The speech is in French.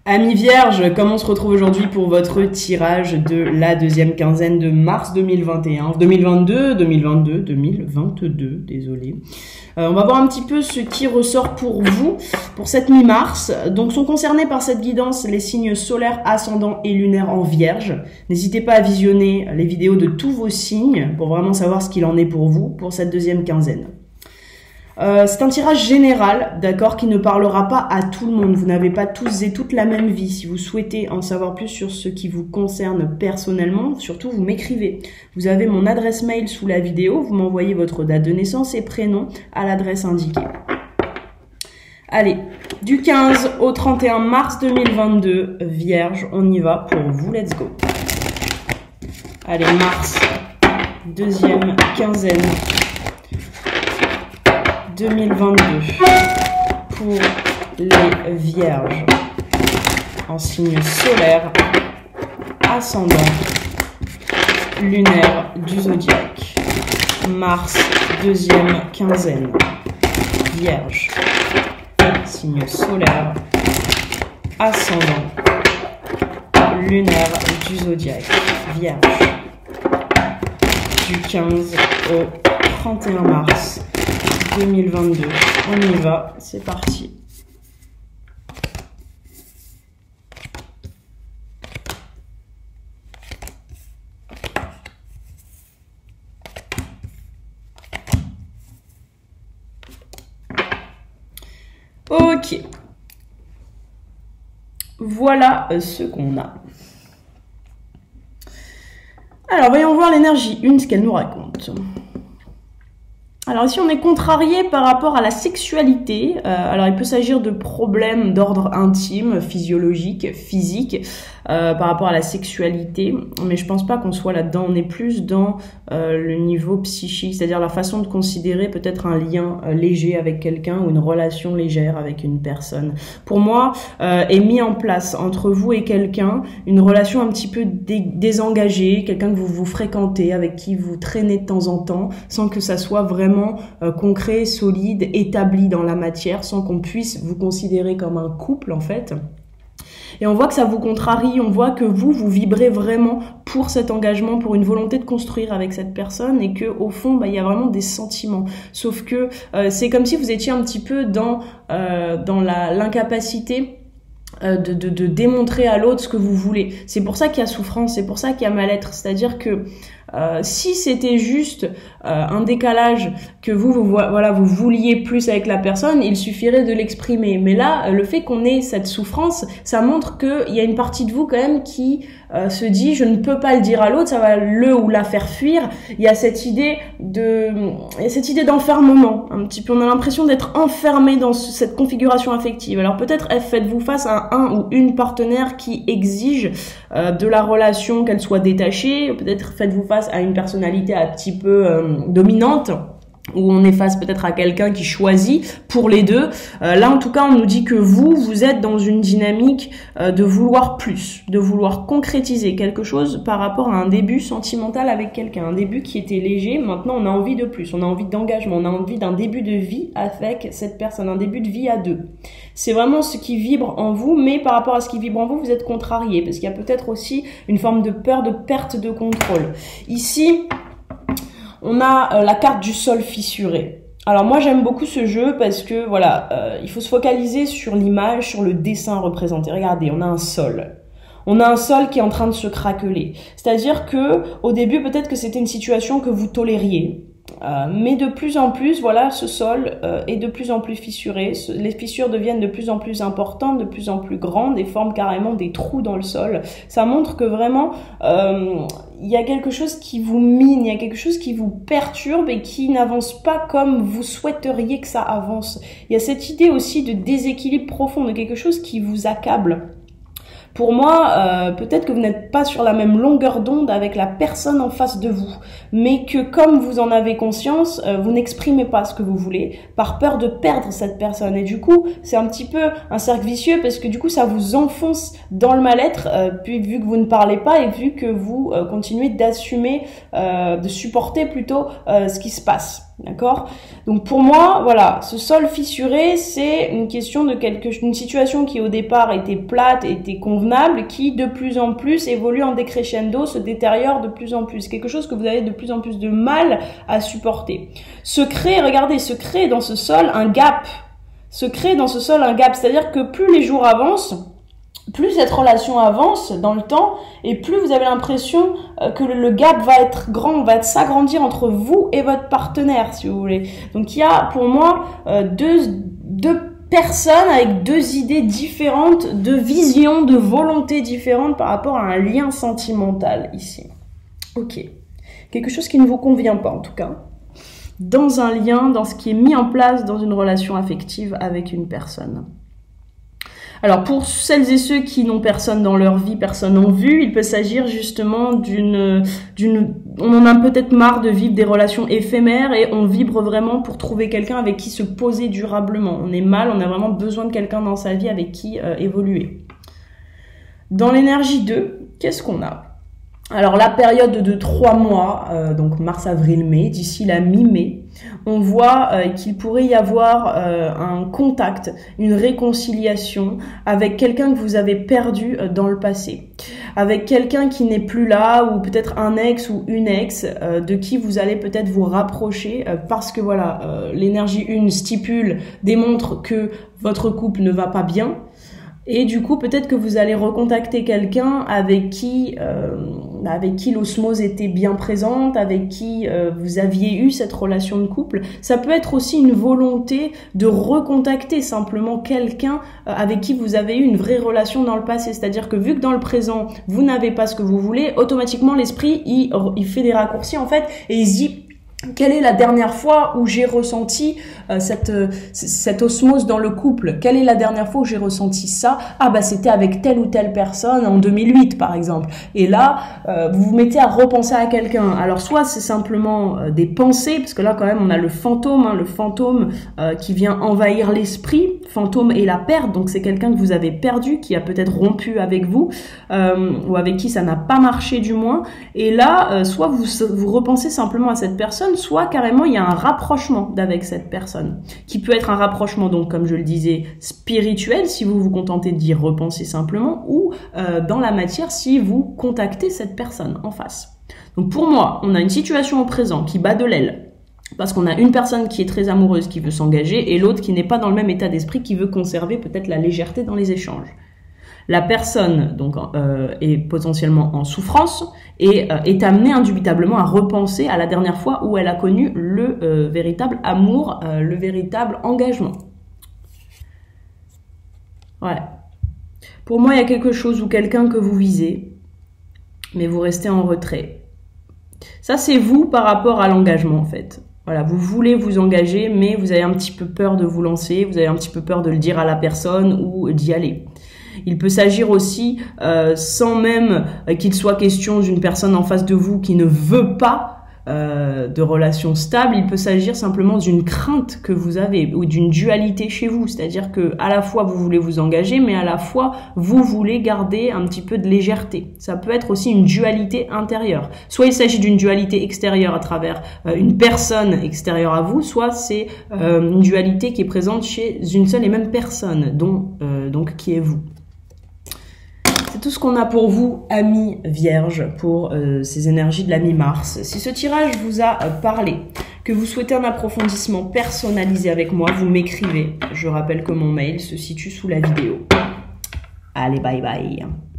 Amis vierges, comme on se retrouve aujourd'hui pour votre tirage de la deuxième quinzaine de mars 2021, 2022, désolé. On va voir un petit peu ce qui ressort pour vous, pour cette mi-mars. Donc sont concernés par cette guidance les signes solaires, ascendants et lunaires en vierge. N'hésitez pas à visionner les vidéos de tous vos signes pour vraiment savoir ce qu'il en est pour vous pour cette deuxième quinzaine. C'est un tirage général, d'accord, qui ne parlera pas à tout le monde. Vous n'avez pas tous et toutes la même vie. Si vous souhaitez en savoir plus sur ce qui vous concerne personnellement, surtout vous m'écrivez. Vous avez mon adresse mail sous la vidéo, vous m'envoyez votre date de naissance et prénom à l'adresse indiquée. Allez, du 15 au 31 mars 2022, Vierge, on y va pour vous, let's go. Allez, mars, deuxième quinzaine 2022 pour les Vierges en signe solaire, ascendant, lunaire du zodiaque. Mars, deuxième quinzaine, Vierge, signe solaire, ascendant, lunaire du zodiaque. Vierge, du 15 au 31 mars 2022. On y va, c'est parti. Ok. Voilà ce qu'on a. Alors, voyons voir l'énergie 1, ce qu'elle nous raconte. Alors ici, on est contrarié par rapport à la sexualité. Alors, il peut s'agir de problèmes d'ordre intime, physiologique, physique, par rapport à la sexualité. Mais je pense pas qu'on soit là-dedans. On est plus dans le niveau psychique, c'est-à-dire la façon de considérer peut-être un lien léger avec quelqu'un ou une relation légère avec une personne. Pour moi, est mis en place entre vous et quelqu'un une relation un petit peu désengagée, quelqu'un que vous fréquentez, avec qui vous traînez de temps en temps, sans que ça soit vraiment concret, solide, établi dans la matière, sans qu'on puisse vous considérer comme un couple en fait. Et on voit que ça vous contrarie, on voit que vous vibrez vraiment pour cet engagement, pour une volonté de construire avec cette personne et que au fond, il y a vraiment des sentiments. Sauf que c'est comme si vous étiez un petit peu dans l'incapacité de démontrer à l'autre ce que vous voulez. C'est pour ça qu'il y a souffrance, c'est pour ça qu'il y a mal-être. C'est-à-dire que si c'était juste un décalage que vous vouliez plus avec la personne, il suffirait de l'exprimer. Mais là, le fait qu'on ait cette souffrance, ça montre qu'il y a une partie de vous quand même qui se dit je ne peux pas le dire à l'autre, ça va le ou la faire fuir. Il y a cette idée d'enfermement, un petit peu. On a l'impression d'être enfermé dans cette configuration affective. Alors peut-être faites-vous face à un ou une partenaire qui exige de la relation qu'elle soit détachée. Peut-être faites-vous face à une personnalité un petit peu dominante, où on est face peut-être à quelqu'un qui choisit pour les deux. Là, en tout cas, on nous dit que vous êtes dans une dynamique de vouloir plus, de vouloir concrétiser quelque chose par rapport à un début sentimental avec quelqu'un, un début qui était léger. Maintenant, on a envie de plus, on a envie d'engagement, on a envie d'un début de vie avec cette personne, un début de vie à deux. C'est vraiment ce qui vibre en vous, mais par rapport à ce qui vibre en vous, vous êtes contrarié, parce qu'il y a peut-être aussi une forme de peur de perte de contrôle. Ici, on a la carte du sol fissuré. Alors moi j'aime beaucoup ce jeu parce que voilà, il faut se focaliser sur l'image, sur le dessin représenté. Regardez, on a un sol. On a un sol qui est en train de se craqueler. C'est-à-dire que au début peut-être que c'était une situation que vous tolériez. Mais de plus en plus, voilà, ce sol est de plus en plus fissuré. Les fissures deviennent de plus en plus importantes, de plus en plus grandes et forment carrément des trous dans le sol. Ça montre que vraiment, il y a quelque chose qui vous mine, il y a quelque chose qui vous perturbe et qui n'avance pas comme vous souhaiteriez que ça avance. Il y a cette idée aussi de déséquilibre profond, de quelque chose qui vous accable. Pour moi, peut-être que vous n'êtes pas sur la même longueur d'onde avec la personne en face de vous, mais que comme vous en avez conscience, vous n'exprimez pas ce que vous voulez par peur de perdre cette personne. Et du coup, c'est un petit peu un cercle vicieux parce que du coup, ça vous enfonce dans le mal-être, puis vu que vous ne parlez pas et vu que vous continuez d'assumer, de supporter plutôt ce qui se passe. D'accord? Donc pour moi, voilà, ce sol fissuré, c'est une question de une situation qui au départ était plate, était convenable, qui de plus en plus évolue en décrescendo, se détériore de plus en plus. Quelque chose que vous avez de plus en plus de mal à supporter. Regardez, se crée dans ce sol un gap. C'est-à-dire que plus les jours avancent, plus cette relation avance dans le temps et plus vous avez l'impression que le gap va être grand, va s'agrandir entre vous et votre partenaire, si vous voulez. Donc il y a pour moi deux personnes avec deux idées différentes, deux visions, de volontés différentes par rapport à un lien sentimental ici. Ok. Quelque chose qui ne vous convient pas en tout cas. Dans un lien, dans ce qui est mis en place dans une relation affective avec une personne. Alors pour celles et ceux qui n'ont personne dans leur vie, personne en vue, il peut s'agir justement on en a peut-être marre de vivre des relations éphémères et on vibre vraiment pour trouver quelqu'un avec qui se poser durablement. On est mal, on a vraiment besoin de quelqu'un dans sa vie avec qui évoluer. Dans l'énergie 2, qu'est-ce qu'on a ? Alors la période de 3 mois, donc mars, avril, mai, d'ici la mi-mai, on voit qu'il pourrait y avoir un contact, une réconciliation avec quelqu'un que vous avez perdu dans le passé, avec quelqu'un qui n'est plus là ou peut-être un ex ou une ex de qui vous allez peut-être vous rapprocher parce que voilà, l'énergie 1 démontre que votre couple ne va pas bien. Et du coup, peut-être que vous allez recontacter quelqu'un avec qui l'osmose était bien présente, avec qui vous aviez eu cette relation de couple. Ça peut être aussi une volonté de recontacter simplement quelqu'un avec qui vous avez eu une vraie relation dans le passé. C'est-à-dire que vu que dans le présent, vous n'avez pas ce que vous voulez, automatiquement, l'esprit, il fait des raccourcis en fait et il se dit... Quelle est la dernière fois où j'ai ressenti cette osmose dans le couple? Quelle est la dernière fois où j'ai ressenti ça? Ah bah c'était avec telle ou telle personne en 2008 par exemple. Et là, vous vous mettez à repenser à quelqu'un. Alors soit c'est simplement des pensées, parce que là quand même on a le fantôme qui vient envahir l'esprit. Fantôme et la perte, donc c'est quelqu'un que vous avez perdu, qui a peut-être rompu avec vous, ou avec qui ça n'a pas marché du moins. Et là, soit vous repensez simplement à cette personne, soit carrément il y a un rapprochement avec cette personne, qui peut être un rapprochement donc comme je le disais spirituel si vous vous contentez d'y repenser simplement, ou dans la matière si vous contactez cette personne en face. Donc pour moi, on a une situation au présent qui bat de l'aile, parce qu'on a une personne qui est très amoureuse, qui veut s'engager, et l'autre qui n'est pas dans le même état d'esprit, qui veut conserver peut-être la légèreté dans les échanges. La personne donc est potentiellement en souffrance et est amenée indubitablement à repenser à la dernière fois où elle a connu le véritable amour, le véritable engagement. Ouais. Pour moi, il y a quelque chose ou quelqu'un que vous visez, mais vous restez en retrait. Ça, c'est vous par rapport à l'engagement en fait. Voilà, vous voulez vous engager, mais vous avez un petit peu peur de vous lancer, vous avez un petit peu peur de le dire à la personne ou d'y aller. Il peut s'agir aussi, sans même qu'il soit question d'une personne en face de vous qui ne veut pas de relation stable, il peut s'agir simplement d'une crainte que vous avez ou d'une dualité chez vous, c'est-à-dire que à la fois vous voulez vous engager, mais à la fois vous voulez garder un petit peu de légèreté. Ça peut être aussi une dualité intérieure. Soit il s'agit d'une dualité extérieure à travers une personne extérieure à vous, soit c'est une dualité qui est présente chez une seule et même personne, donc qui est vous. C'est tout ce qu'on a pour vous, amis vierges, pour ces énergies de la mi-mars. Si ce tirage vous a parlé, que vous souhaitez un approfondissement personnalisé avec moi, vous m'écrivez. Je rappelle que mon mail se situe sous la vidéo. Allez, bye bye.